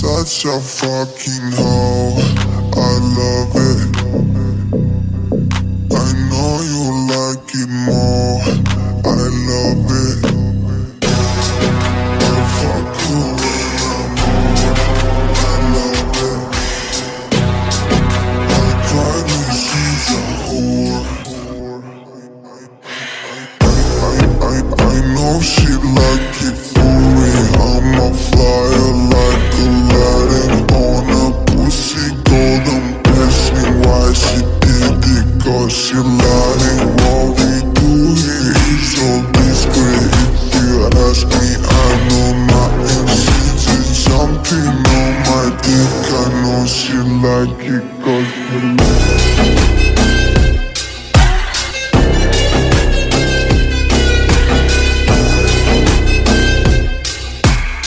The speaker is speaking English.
such a fucking hoe, I love it. I know you like it more, I love it. I fuck her when I'm on, I love it. I cry when she's a whore. I know she like it for me. I'm a flyer like Aladdin on a pussy golden blessing. Why she did it? Cause she lying. What we do here is so discreet. If you ask me, I know nothing. She just jumping on my dick. I know she like it cause she